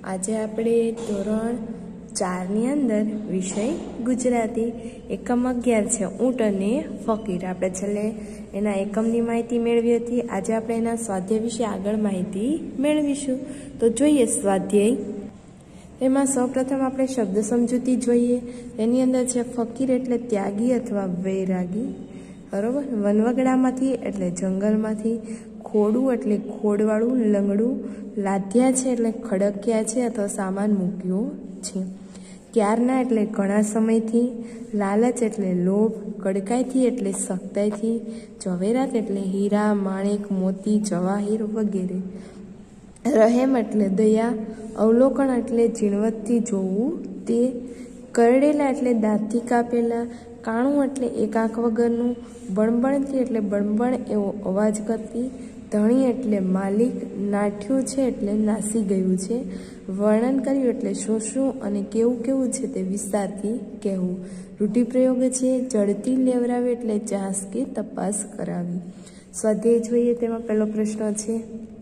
આજે આપણે ધોરણ 4ની અંદર વિષય ગુજરાતી એકમ 11 છે ઊંટ અને ફકીર। આપણે છેલ્લે એના એકમની માહિતી મેળવી હતી। આજે આપણે એના સ્વાધ્યાય વિશે આગળ માહિતી મેળવીશું। તો જોઈએ સ્વાધ્યાય। એમાં સૌપ્રથમ આપણે શબ્દ સમજૂતી જોઈએ। એની અંદર છે ફકીર એટલે ત્યાગી અથવા વૈરાગી, બરોબર। વનવગડામાંથી એટલે જંગલમાંથી, ખોડું એટલે ખોડવાળું લંગડું, લાધ્યા છે એટલે ખડક્યા છે અથવા સામાન મૂક્યો છે, ક્યારના એટલે ઘણા સમયથી, લાલચ એટલે લોભ, કડકાઈથી એટલે સખ્તાઈથી, ઝવેરાત એટલે હીરા, માણેક, મોતી, જવાહીર વગેરે, રહેમ એટલે દયા, અવલોકન એટલે ઝીણવટથી જોવું તે, કરડેલા એટલે દાંતથી કાપેલા, કાણું એટલે એક આંખ વગરનું, બણબણથી એટલે બણબણ એવો અવાજ કરતી, ધણી એટલે માલિક, નાઠ્યું છે એટલે નાસી ગયું છે, વર્ણન કર્યું એટલે શું શું અને કેવું કેવું છે તે વિસ્તારથી કહેવું, રૂઢિપ્રયોગ છે જડતી લેવરાવી એટલે ચાસ કે તપાસ કરાવી। સ્વાધ્યાય જોઈએ। તેમાં પહેલો પ્રશ્ન છે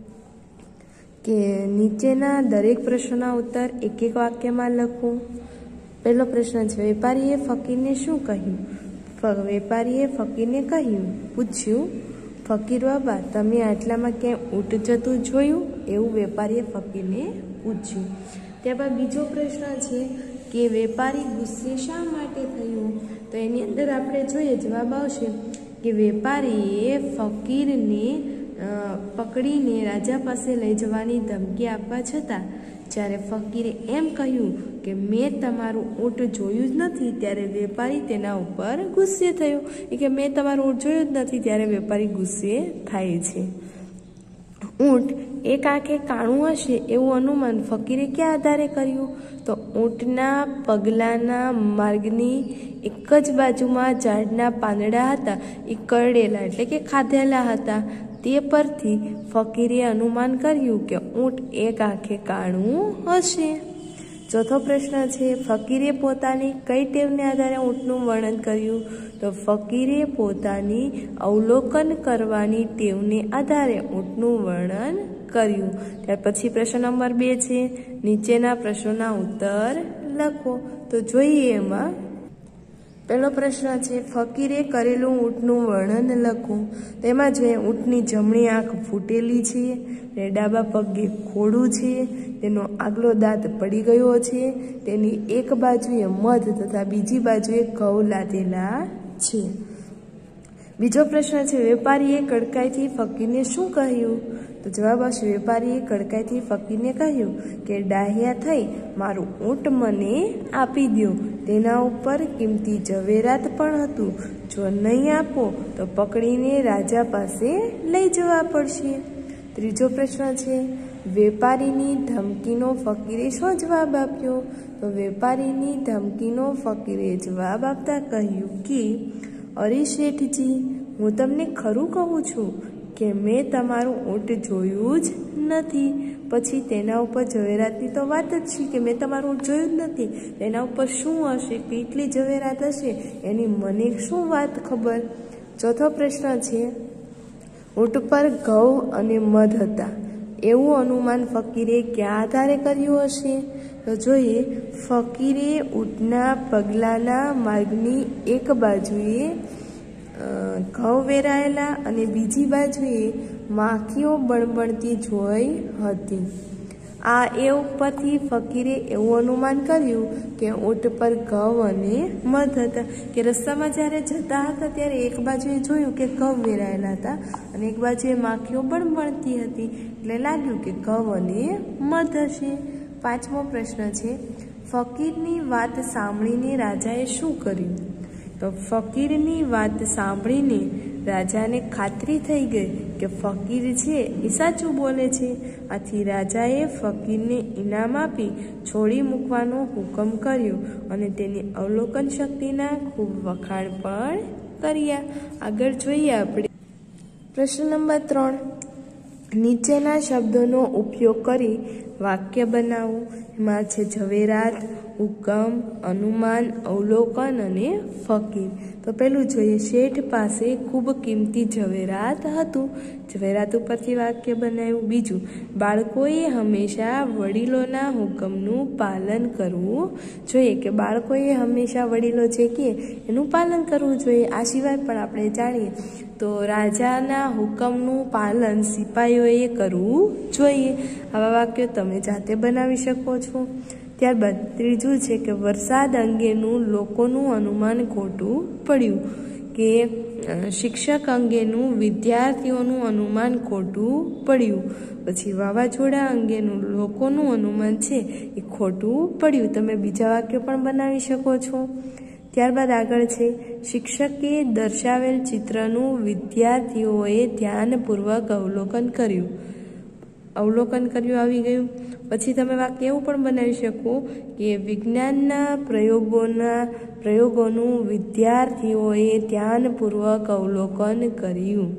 કે નીચેના દરેક પ્રશ્નોના ઉત્તર એક એક વાક્યમાં લખવું। પહેલો પ્રશ્ન છે વેપારીએ ફકીરને શું કહ્યું? વેપારીએ ફકીરને કહ્યું, પૂછ્યું, ફકીર બાબા તમે આટલામાં ક્યાંય ઊંટ જતું જોયું? એવું વેપારીએ ફકીરને પૂછ્યું। ત્યારબાદ બીજો પ્રશ્ન છે કે વેપારી ગુસ્સે શા માટે થયું? તો એની અંદર આપણે જોઈએ જવાબ આવશે કે વેપારીએ ફકીરને પકડીને રાજા પાસે લઈ જવાની ધમકી આપવા છતાં જ્યારે ફકીરે એમ કહ્યું કે મેં તમારું ઊંટ જોયું જ નથી ત્યારે વેપારી તેના ઉપર ગુસ્સે થયો। કે મેં તમારું ઊંટ જોયું જ નથી ત્યારે વેપારી ગુસ્સે થાય છે। ઊંટ એક આંખે કાણું હશે એવું અનુમાન ફકીરે ક્યાં આધારે કર્યું? તો ઊંટના પગલાના માર્ગની એક જ બાજુમાં ઝાડના પાંદડા હતા એ કરડેલા એટલે કે ખાધેલા હતા, તે પરથી ફકીરે અનુમાન કર્યું કે ઊંટ એક આંખે કાણું હશે। ચોથો પ્રશ્ન છે ફકીરે પોતાની કઈ ટેવને આધારે ઊંટનું વર્ણન કર્યું? તો ફકીરે પોતાની અવલોકન કરવાની ટેવને આધારે ઊંટનું વર્ણન કર્યું। ત્યાર પછી પ્રશ્ન નંબર 2 છે નીચેના પ્રશ્નોના ઉત્તર લખો। તો જોઈએ એમાં પહેલો પ્રશ્ન છે ફકીરે કરેલું ઊંટનું વર્ણન લખો। તેમાં જોઈએ ઊંટની જમણી આંખ ફૂટેલી છે, ડાબા પગે ખોડું છે, તેનો આગલો દાંત પડી ગયો છે, તેની એક બાજુએ મધ તથા બીજી બાજુએ ઘઉં લાદેલા છે। બીજો પ્રશ્ન છે વેપારીએ કડકાઈથી ફકીરને શું કહ્યું? તો જવાબ આવશે વેપારીએ કડકાઈથી ફકીરને કહ્યું કે ડાહ્યા થઈ મારું ઊંટ મને આપી દો, તેના ઉપર કિંમતી ઝવેરાત પણ હતું, જો નહીં આપો તો પકડીને રાજા પાસે લઈ જવા પડશે। ત્રીજો પ્રશ્ન છે વેપારીની ધમકીનો ફકીરે શું જવાબ આપ્યો? તો વેપારીની ધમકીનો ફકીરે જવાબ આપતા કહ્યું કે અરે શેઠજી હું તમને ખરું કહું છું કે મેં તમારું ઊંટ જોયું જ નથી। પછી તેના ઉપર ઝવેરાતની તો વાત જ છે કે મેં તમારું ઊંટ જોયું જ નથી, તેના ઉપર શું હશે, કેટલી ઝવેરાત હશે એની મને શું વાત ખબર? ચોથો પ્રશ્ન છે ઊંટ પર ઘઉં અને મધ હતા એવું અનુમાન ફકીરે ક્યાં આધારે કર્યું હશે? તો જોઈએ ફકીરે ઊંટના પગલાના માર્ગની એક બાજુએ ઘઉં વેરાયેલા અને બીજી બાજુએ માખીઓ બણબણતી જોઈ હતી। આ એ ઉપરથી ફકીરે એવું અનુમાન કર્યું કે ઊંટ પર ઘઉં અને મધ હતા, કે રસ્તામાં જ્યારે જતા હતા ત્યારે એક બાજુએ જોયું કે ઘઉં વેરાયેલા હતા અને એક બાજુએ માખીઓ બણબણતી હતી એટલે લાગ્યું કે ઘઉં અને મધ હશે। પાંચમો પ્રશ્ન છે ફકીરની વાત સાંભળીને રાજાએ શું કર્યું? તો ફકીરની વાત સાંભળીને રાજાને ખાતરી થઈ ગઈ કે ફકીર છે એ સાચું બોલે છે, આથી રાજાએ ફકીરને ઇનામ આપી છોડી મૂકવાનો હુકમ કર્યો અને તેની અવલોકન શક્તિના ખૂબ વખાણ પણ કર્યા। આગળ જોઈએ આપણે પ્રશ્ન નંબર 3 નીચેના શબ્દોનો ઉપયોગ કરી વાક્ય બનાવો। એમાં છે ઝવેરાત, હુકમ, અનુમાન, અવલોકન અને ફકીર। તો પેલું જોઈએ, શેઠ પાસે ખૂબ કિંમતી ઝવેરાત હતું। ઝવેરાત ઉપરથી વાક્ય બનાવ્યું। બીજું, બાળકોએ હંમેશા વડીલોના હુકમનું પાલન કરવું જોઈએ, કે બાળકોએ હંમેશા વડીલો જે કહે એનું પાલન કરવું જોઈએ। આ સિવાય પણ આપણે જાણીએ તો રાજાના હુકમનું પાલન સિપાહીઓએ કરવું જોઈએ। આવા વાક્યો તમે જાતે બનાવી શકો છો। ત્યારબાદ ત્રીજું છે કે વરસાદ અંગેનું લોકોનું અનુમાન ખોટું પડ્યું, કે શિક્ષક અંગેનું વિદ્યાર્થીઓનું અનુમાન ખોટું પડ્યું। પછી વાવાઝોડા અંગેનું લોકોનું અનુમાન છે એ ખોટું પડ્યું। તમે બીજા વાક્યો પણ બનાવી શકો છો। ત્યારબાદ આગળ છે, શિક્ષકે દર્શાવેલ ચિત્રનું વિદ્યાર્થીઓએ ધ્યાનપૂર્વક અવલોકન કર્યું। અવલોકન કર્યું આવી ગયું। પછી તમે વાક્ય એવું પણ બનાવી શકો કે વિજ્ઞાનના પ્રયોગોનું વિદ્યાર્થીઓએ ધ્યાનપૂર્વક અવલોકન કર્યું।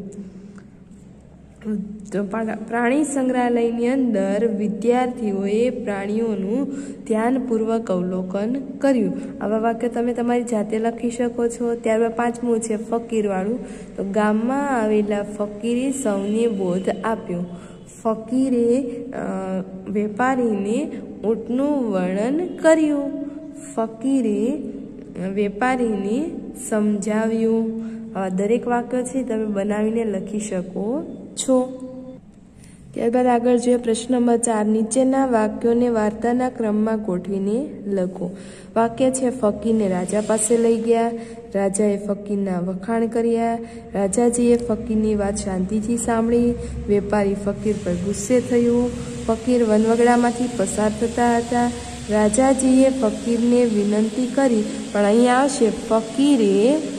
તો પ્રાણી સંગ્રહાલયની અંદર વિદ્યાર્થીઓએ પ્રાણીઓનું ધ્યાનપૂર્વક અવલોકન કર્યું। આવા વાક્ય તમે તમારી જાતે લખી શકો છો। ત્યારબાદ પાંચમું છે ફકીરવાળું, તો ગામમાં આવેલા ફકીરે સૌને બોધ આપ્યો। ફકીરે વેપારીને ઊંટનું વર્ણન કર્યું। ફકીરે વેપારીને સમજાવ્યું। આવા દરેક વાક્યો છે તમે બનાવીને લખી શકો છો। ત્યારબાદ આગળ જોઈએ પ્રશ્ન નંબર 4, નીચેના વાક્યોને વાર્તાના ક્રમમાં ગોઠવીને લખો। વાક્ય છે, ફકીરને રાજા પાસે લઈ ગયા। રાજાએ ફકીરના વખાણ કર્યા। રાજાજીએ ફકીરની વાત શાંતિથી સાંભળી। વેપારી ફકીર પર ગુસ્સે થયું। ફકીર વનવગડામાંથી પસાર થતા હતા। રાજાજીએ ફકીરને વિનંતી કરી, પણ અહીંયા આવશે ફકીરે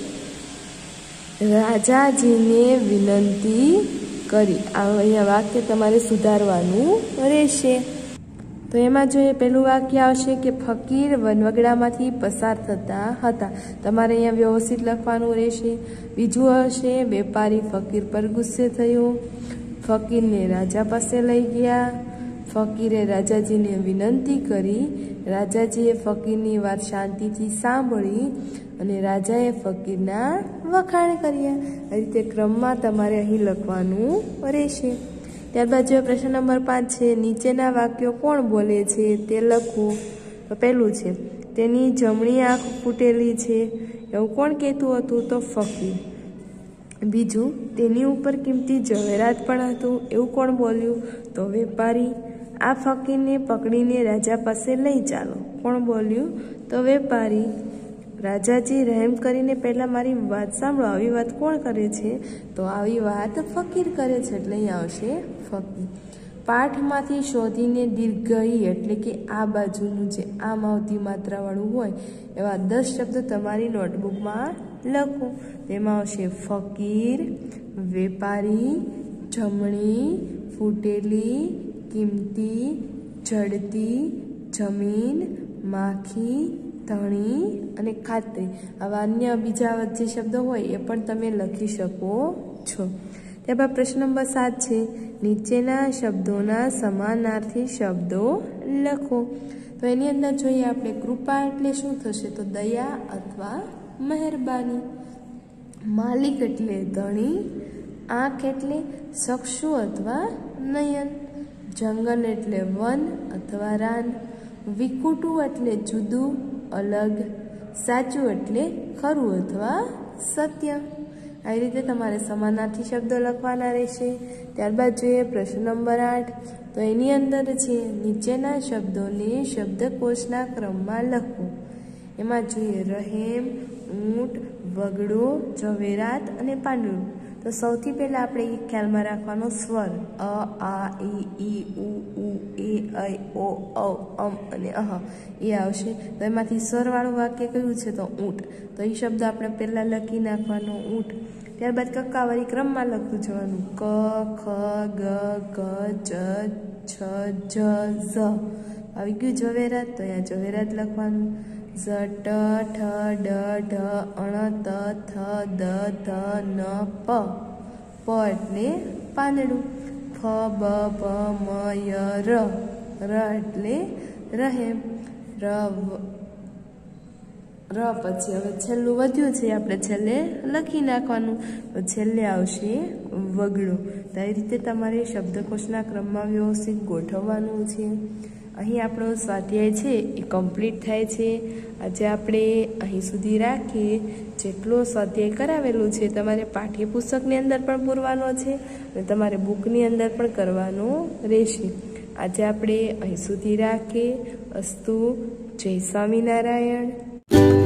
રાજાજીને વિનંતી કરી। અહીંયા વાક્ય તમારે સુધારવાનું રહેશે। તો એમાં જોઈએ પહેલું વાક્ય આવશે કે ફકીર વનવગડામાંથી પસાર થતા હતા। તમારે અહીંયા વ્યવસ્થિત લખવાનું રહેશે। બીજું હશે, વેપારી ફકીર પર ગુસ્સે થયો। ફકીરને રાજા પાસે લઈ ગયા। ફકીરે રાજાજીને વિનંતી કરી। રાજાજીએ ફકીરની વાત શાંતિથી સાંભળી અને રાજાએ ફકીરના વખાણ કર્યા। આ રીતે ક્રમમાં તમારે અહીં લખવાનું રહેશે। ત્યારબાદ જો પ્રશ્ન નંબર 5 છે, નીચેના વાક્યો કોણ બોલે છે તે લખો। તો પહેલું છે, તેની જમણી આંખ ફૂટેલી છે, એવું કોણ કહેતું હતું? તો ફકીર। બીજું, તેની ઉપર કિંમતી ઝવેરાત પણ હતું, એવું કોણ બોલ્યું? તો વેપારી। આ ફકીરને પકડીને રાજા પાસે લઈ ચાલો, કોણ બોલ્યું? તો વેપારી। રાજાજી, રહેમ કરીને પહેલાં મારી વાત સાંભળો, આવી વાત કોણ કરે છે? તો આવી વાત ફકીર કરે છે, એટલે અહીં આવશે ફકીર। પાઠમાંથી શોધીને દીર્ઘઈ એટલે કે આ બાજુનું જે આમ આવતી માત્રાવાળું હોય એવા 10 શબ્દો તમારી નોટબુકમાં લખો। તેમાં આવશે ફકીર, વેપારી, જમણી, ફૂટેલી, કિંમતી, જડતી, જમીન, માખી, ધણી અને ખાતરી। આવા અન્ય બીજા જે શબ્દો હોય એ પણ તમે લખી શકો છો। ત્યારબાદ પ્રશ્ન નંબર 7 છે, નીચેના શબ્દોના સમાનાર્થી શબ્દો લખો। તો એની અંદર જોઈએ આપણે, કૃપા એટલે શું થશે? તો દયા અથવા મહેરબાની। માલિક એટલે ધણી। આંખ એટલે ચક્ષુ અથવા નયન। જંગલ એટલે વન અથવા રાન। વિકુટું એટલે જુદું, અલગ। સાચું એટલે ખરું અથવા સત્ય। આવી રીતે તમારે સમાનાર્થી શબ્દો લખવાના રહેશે। ત્યારબાદ જોઈએ પ્રશ્ન નંબર 8, તો એની અંદર છે, નીચેના શબ્દોને શબ્દકોશના ક્રમમાં લખો। એમાં જોઈએ રહેમ, ઊંટ, વગડો, ઝવેરાત અને પાંદડું। તો સૌથી પહેલાં આપણે એ ખ્યાલમાં રાખવાનો સ્વર, અ, આ, ઈ, ઉ, એ, ઐ, ઓ, ઔ, અમ અને અહ એ આવશે। તો એમાંથી સ્વરવાળું વાક્ય કયું છે? તો ઊંટ। તો એ શબ્દ આપણે પહેલાં લખી નાખવાનો, ઊંટ। ત્યારબાદ કક્કાવાળી ક્રમમાં લખતું જવાનું, ક, ખ, ગ, ઘ, ચ, છ, જ, ઝ। આવી ગયું ઝવેરાત, તો અહીંયા ઝવેરાત લખવાનું। ઝ, ટ, ઠ, ડ, ઢ, અણ, ત, થ, દ, ધ, ન, પ। પ એટલે પાંદડું। ફ, બ, ભ, મ, ય, ર। ર એટલે રહેમ। પછી હવે છેલ્લું વધ્યું છે, આપણે છેલ્લે લખી નાખવાનું. તો છેલ્લે આવશે વગડો. તો એ રીતે તમારે શબ્દકોશના ક્રમમાં વ્યવસ્થિત ગોઠવવાનું છે. અહીં આપણો સ્વાધ્યાય છે એ કમ્પ્લીટ થાય છે. આજે આપણે અહીં સુધી રાખીએ. જેટલો સ્વાધ્યાય કરાવેલું છે તમારે પાઠ્યપુસ્તકની અંદર પણ પૂરવાનો છે અને તમારે બુકની અંદર પણ કરવાનો રહેશે. આજે આપણે અહીં સુધી રાખીએ. અસ્તુ. જય સ્વામિનારાયણ.